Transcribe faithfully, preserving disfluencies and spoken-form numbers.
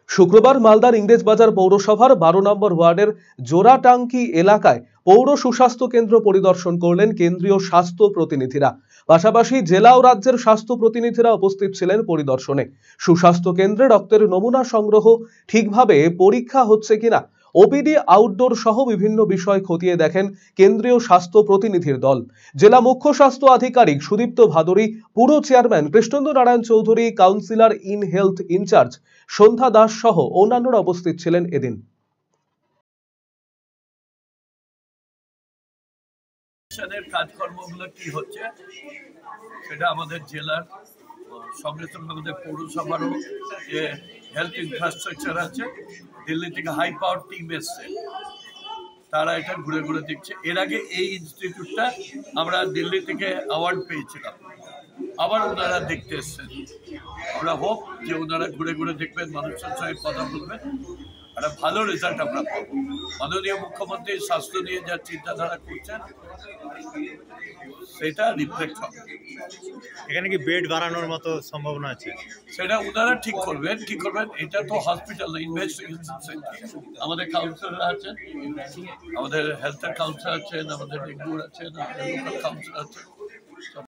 শুক্রবার মালদার ইংরেজবাজার পৌরসভার বারো নম্বর ওয়ার্ডের জোড়াটাঙ্কি এলাকায় পৌর সুস্বাস্থ্য কেন্দ্র পরিদর্শন করলেন কেন্দ্রীয় স্বাস্থ্য প্রতিনিধিরা। পাশাপাশি জেলা ও রাজ্যের স্বাস্থ্য প্রতিনিধিরা উপস্থিত ছিলেন পরিদর্শনে। সুস্বাস্থ্য কেন্দ্রে রক্তের নমুনা সংগ্রহ ঠিকভাবে পরীক্ষা হচ্ছে কিনা, ওপিডি আউটডোর সহ বিভিন্ন বিষয় খতিয়ে দেখেন কেন্দ্রীয় স্বাস্থ্য প্রতিনিধির দল। জেলা মুখ্য স্বাস্থ্য আধিকারিক সুদীপ্ত ভাদুরী, পুর chairman Krishnendu Narayan Chowdhury, councillor in health incharge Sandhya Das সহ অন্যান্যরা উপস্থিত ছিলেন এদিন। কাজকর্মগুলো কি হচ্ছে সেটা আমাদের জেলার সঙ্গে সঙ্গে আমাদের পৌরসভারও যে হেলথ ইনফ্রাস্ট্রাকচার আছে, দিল্লি থেকে হাই পাওয়ার টিম এসছে, তারা এটা ঘুরে ঘুরে দেখছে। এর আগে এই ইনস্টিটিউটটা আমরা দিল্লি থেকে অ্যাওয়ার্ড পেয়েছিলাম, আবার ওনারা দেখতে এসছেন। আমরা হোপ যে ওনারা ঘুরে ঘুরে দেখবেন, মানুষের সঙ্গে কথা বলবেন, একটা ভালো রেজাল্ট আমরা পাবো। মাননীয় মুখ্যমন্ত্রী স্বাস্থ্য নিয়ে যা চিন্তাধারা করছেন সেটা রিফ্লেক্ট হবে। এখানে কি বেড বাড়ানোর মতো সম্ভাবনা আছে? সেটা ওনারা ঠিক করবেন কি করবেন। এটা তো হসপিটাল, ইনভেস্টিগেশন সেন্টার। আমাদের কাউন্সিলর আছেন, আমাদের হেলথের কাউন্সিলর আছেন, আমাদের ডেঙ্গুর আছেন, আমাদের লোকাল কাউন্সিলর আছেন,